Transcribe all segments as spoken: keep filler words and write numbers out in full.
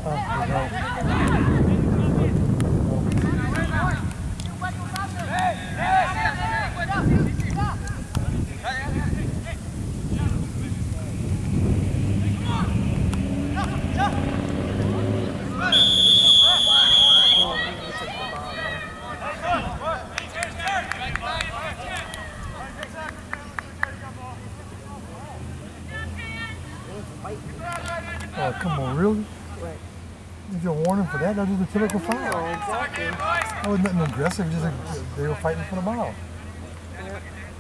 Oh, come on, really? Right. Did you warn him for that? That was the typical foul. Oh, exactly. That was nothing aggressive, just like they were fighting for the ball. Yep.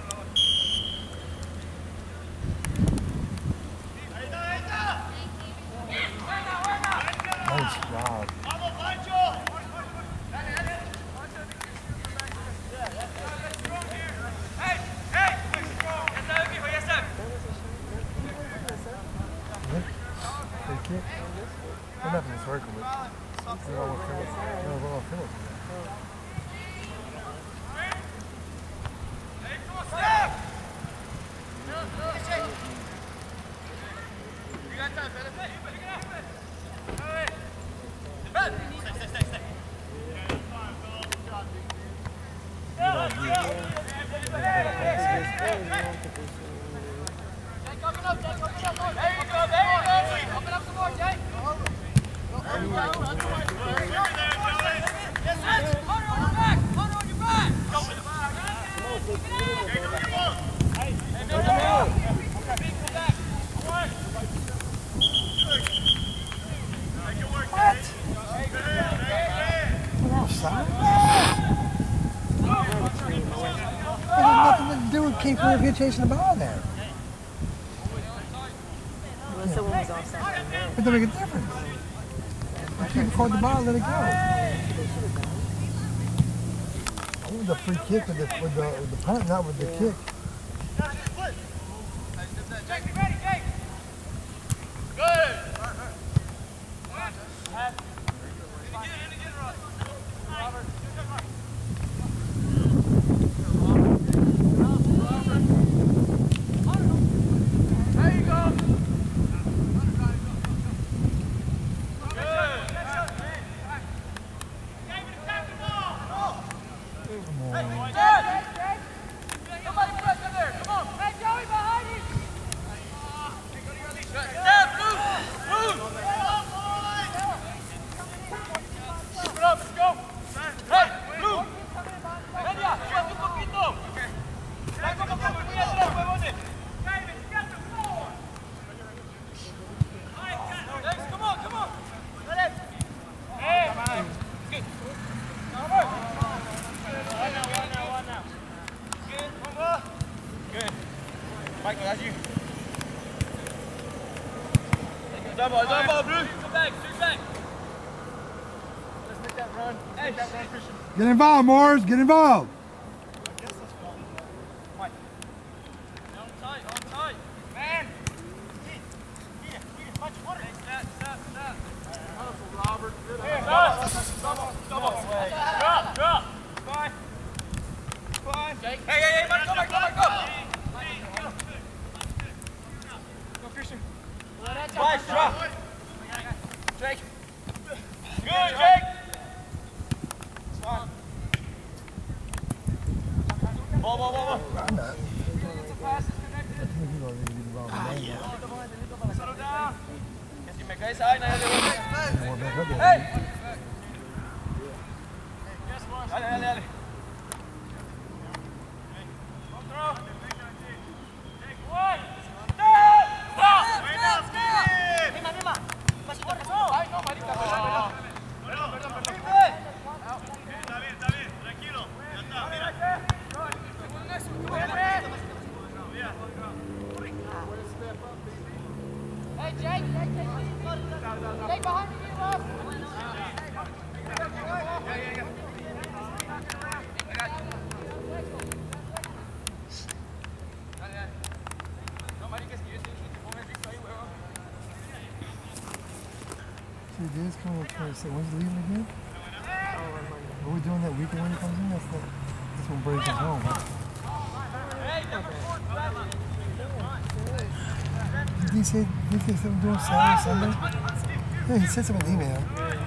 Nice job. Kick. What happened to circle? But I don't know what Phillips. I don't know what Phillips is. You got time, Phillips. Keep if you're chasing the ball there. Unless someone was offside. But they make a difference. If you caught the ball, let it go. I want the free kick with the with the, with the punt, not with the yeah. kick. Michael, that's you. Double, double, Blue. Two back, two back. Let's make that run. Let's make that run, Christian. Get involved, Morris. Get involved. Mike. On tight, on tight. Man. Here, here, punch water. Stop, stop, stop. Hustle, Robert. Here, double, double. Drop, drop. Fine. Fine. Hey, hey, hey, Mike, go, Mike, go, Mike, go. Christian. Nice drop. Jake. Good, Jake. Ball, ball, ball, ball. It's a pass. It's connected. Ah, yeah. Settle down. Si me caes ahí, nadie le vuelve. Hey. Dale, dale, dale. Control. Take one. Hey, Jake, Jake, Jake, Jake, behind me, Rob. Yeah, yeah, yeah. See, Dan's coming up trying to say, when's he leaving again? Are we doing that weekend when he comes in? That's, the, that's when Brady comes home. Did he say, did he say something doing Saturday, Sunday? Yeah, he sent him an email.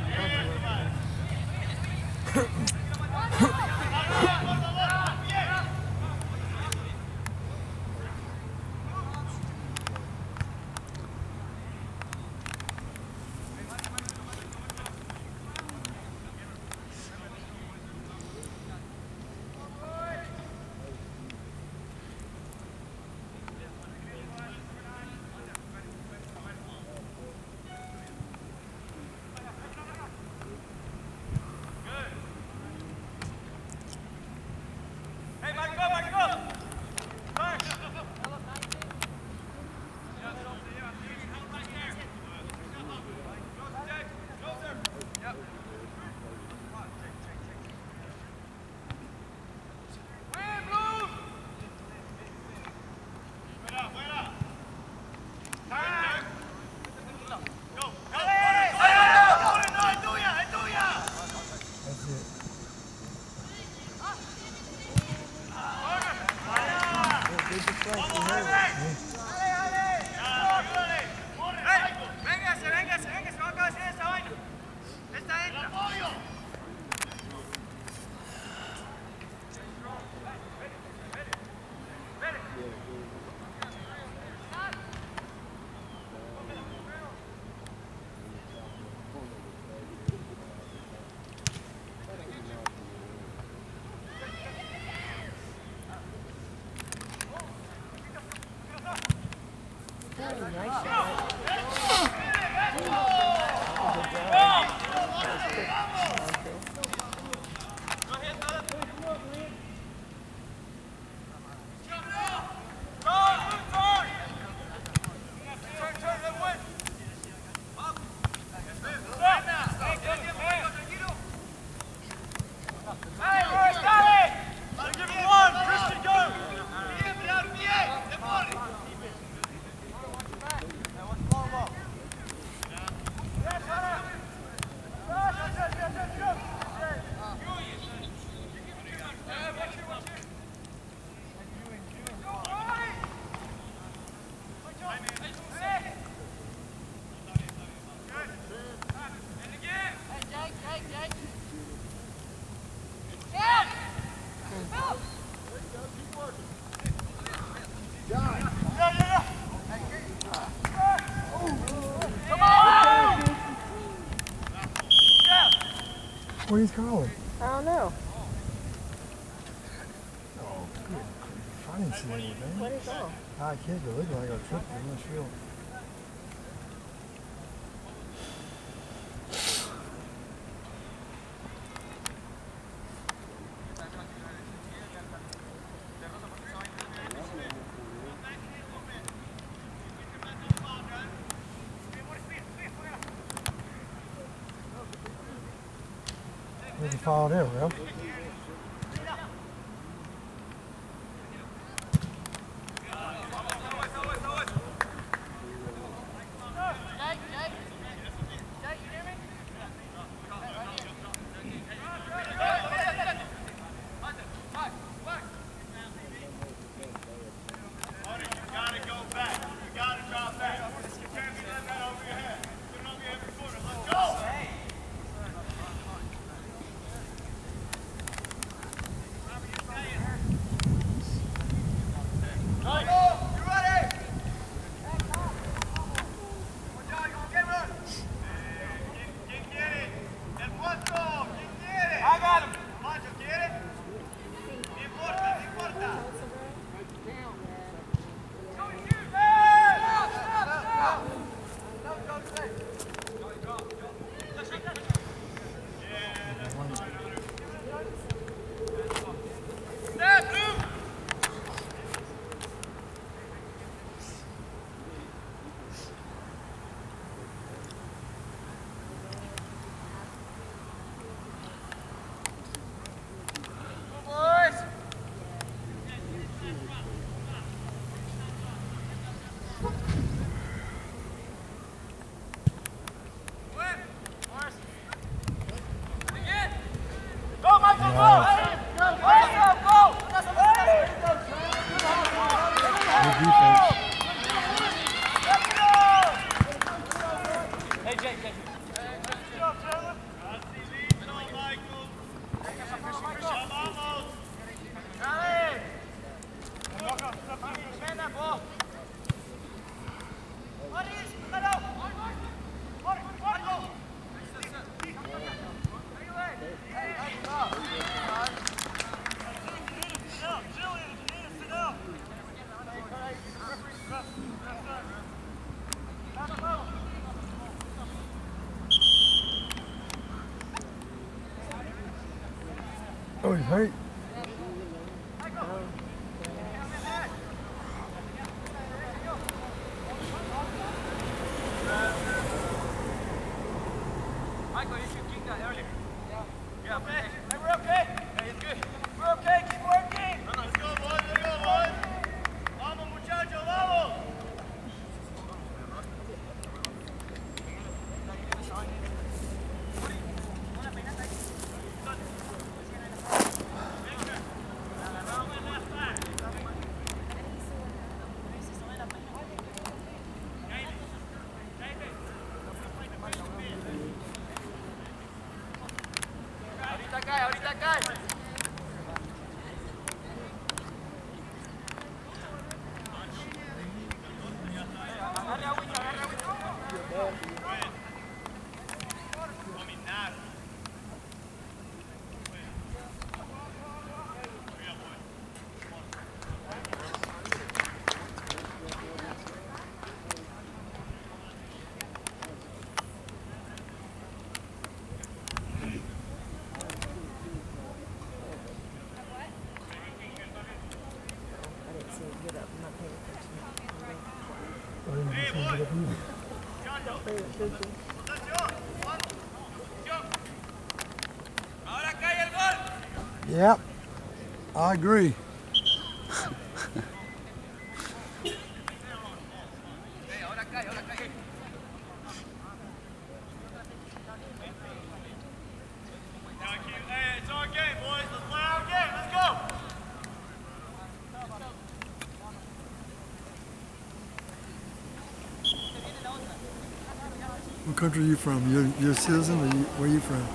Nice shot. What are you calling? I don't know. Oh, good grief. I didn't see anything. What is all? I can't go looking like I got tripped in this field. There's a foul there, bro. Hey, Jay, Jay. Good job, Taylor. Michael. Charlie! Defend that ball. Oh, he's hurt. Michael, you should kick that earlier. Yeah. Yeah, okay. Hey, we're okay. Hey, it's good. We're okay. Keep working. Let's go, boys. Let's go, boys. Vamos, muchachos. Vamos. Ahorita cae, ahorita cae. Agarre agüita, agarre agüita. Dominar. Ahora cae el gol. Yep, I agree. Hey, ahora cae, ahora cae. Hey, it's our game, boys. Let's play our game. Let's go. What country are you from? You're, you're a citizen, or you, where are you from?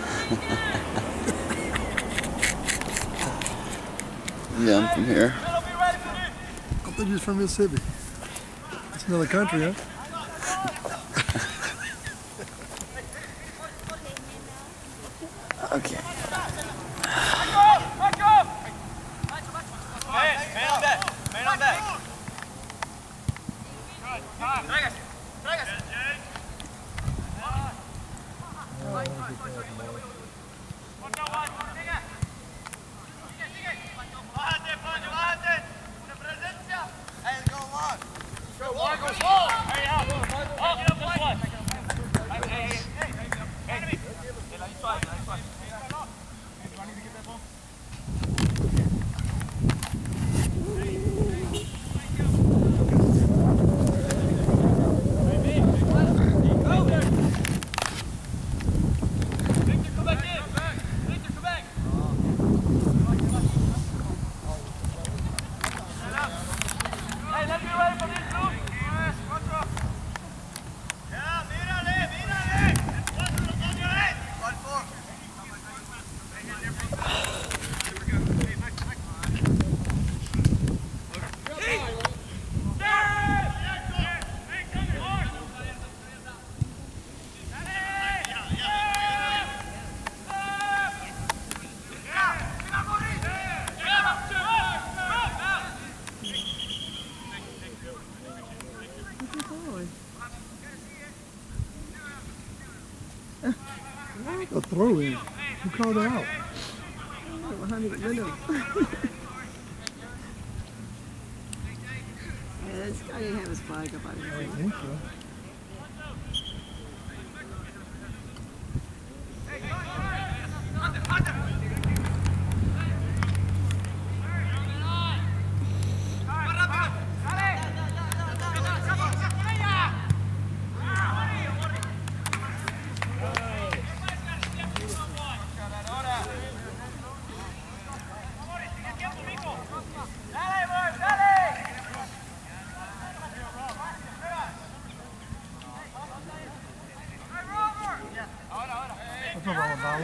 Yeah, I'm from here. I thought you was from Mississippi. It's another country, huh? Okay. Man, man on that. Man on that. Traigas. Traigas. Bájate, Pancho, bájate. Una presencia. Hey, go on. Go, Marcos. Hey, out. Up, this one. Hey, hey, hey. Hey, enemy. Hey, nice fight, nice fight. Do I need to get that ball? A throw in. Who called that out? Yeah, this guy didn't have his flag up. I I think so. What's up, Mama Dolly?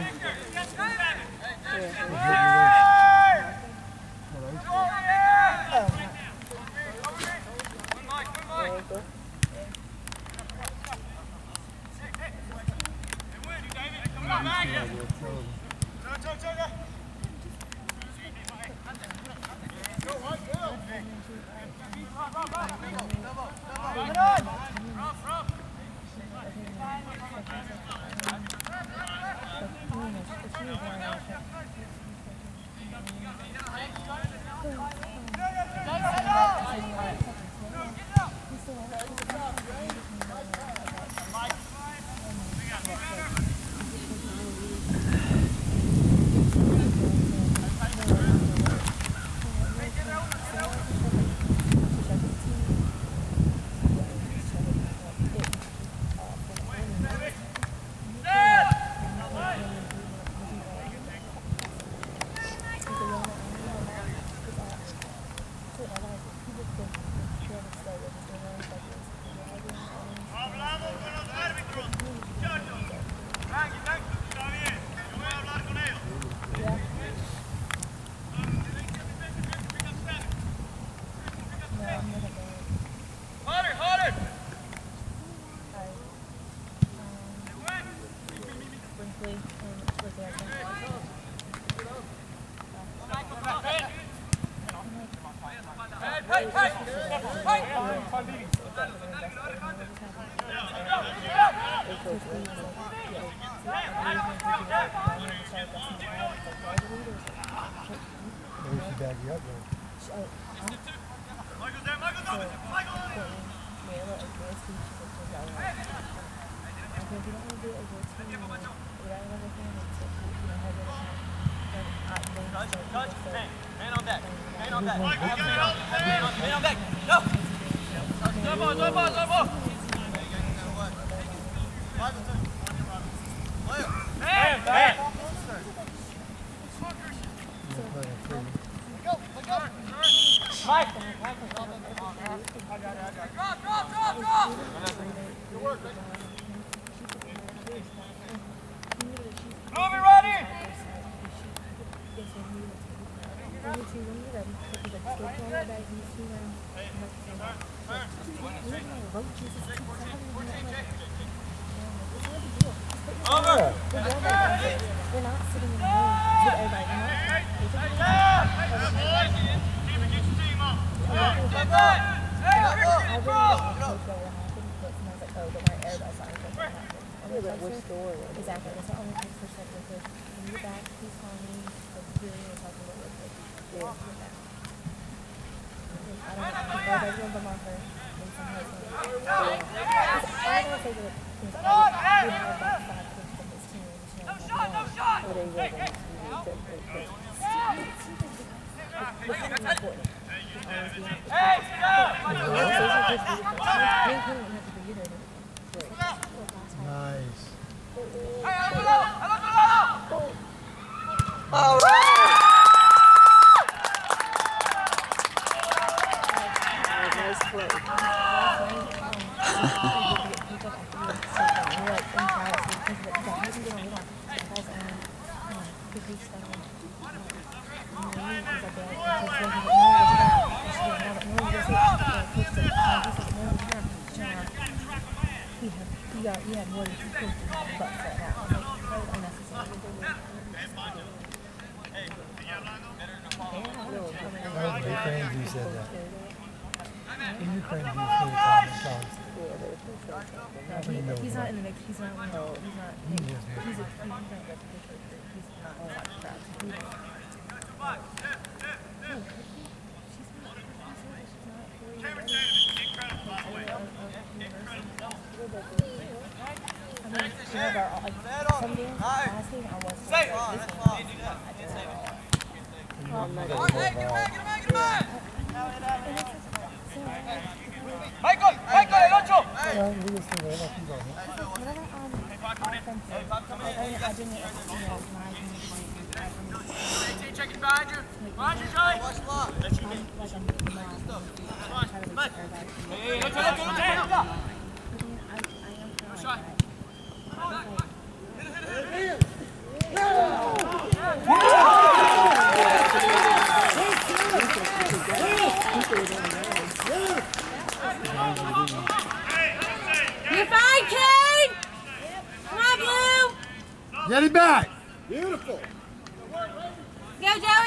Get it back. Beautiful. Go, Joey! Yeah,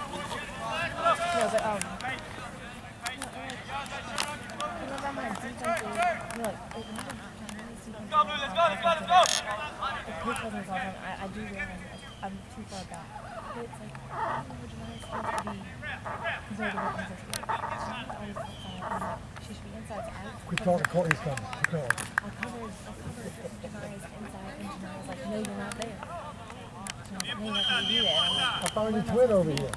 but, um, whenever my defense is, you know, like, Let's go, Blue, let's go, let's go, let's go! if his cousins all time, I, I do realize that I'm too far back. But it's like, I don't know what Janai's supposed to be compared to what I'm supposed to be. Janai always outside, and like, she should be inside, so I We thought the Courtney's coming. I'll cover, I'll cover Janai's inside, and Janai's like, no, you're not there. Janai's like, no, you're not going to do that. And I'm like, I found your twin over here.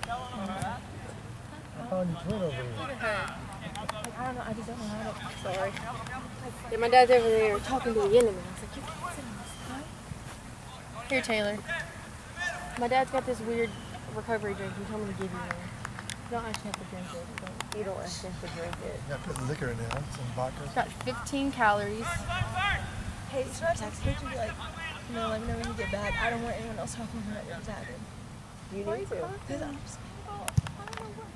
I found your twin over here. like, I don't know, I just don't know how to. Sorry. Yeah, my dad's over there talking to the enemy. I was like, you can't sit on this, huh? Here, Taylor. My dad's got this weird recovery drink. He told me to give you one. You don't actually have to drink it. You don't, you don't actually have to drink it. You got to put liquor in there, huh? Some vodka. It's got fifteen calories. Hey, should I text Rich and be like, you know, let me know when you get back. I don't want anyone else talking to me about what's happened. You need to. Because I'm just I don't know what.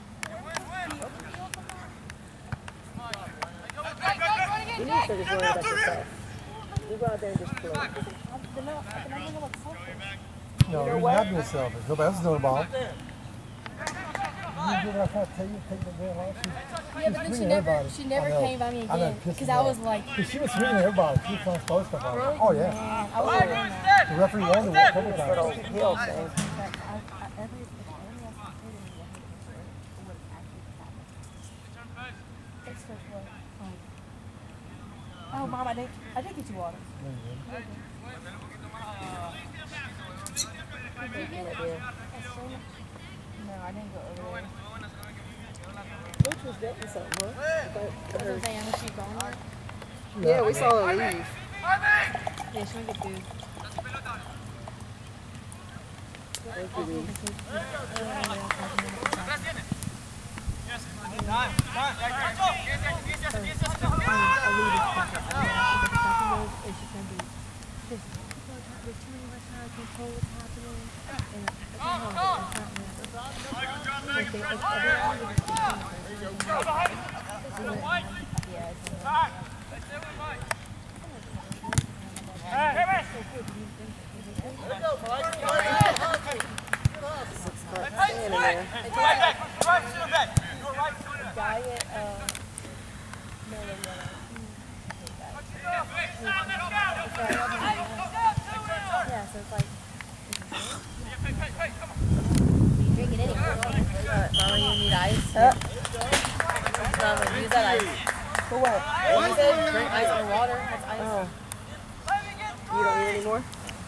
You need to just worry about yourself. You go out there and just play. I'm the no, I'm not gonna look selfish. No, you're not being selfish. Nobody else is doing the ball. You did what I tried to tell you, take the girl off. She, Yeah, but then she never, she never came by me again. Because I was like, She was swinging everybody. She was trying to throw stuff out. really? Oh, yeah. Man, I was doing that. The referee wanted to walk over Little time. hill thing. Like, I, I, every, if anyone else had told me what would actually happen. It's just like, like, oh, Mom, I did, I did get you water. Thank you, my dear. No, I didn't go over there. Which was getting something, huh? What was I saying? Was she gone? Yeah, we saw her leave. Yeah, she went to get food. Thank you, Lee. Diet, uh, no, no, no. Yeah, so it's like, you drink it anyway. Uh, Mama, you need ice? Huh? Mama, use that ice. For what? You said drink ice and water. That's ice. Oh. You don't need any more?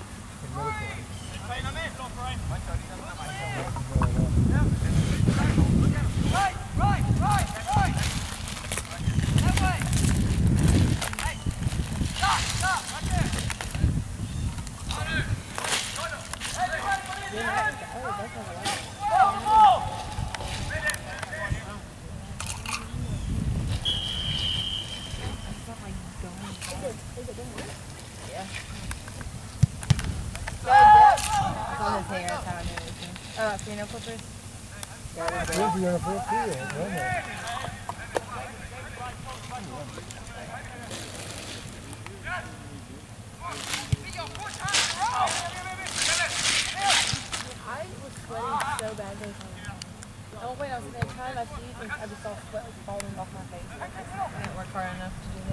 On his hair, that's how I know everything. Oh, fingernail clippers? Good for you on the field, too. Yeah. I was sweating so bad those times. Oh wait, I was gonna try my feet and I just saw sweat like falling off my face. I didn't work hard enough to do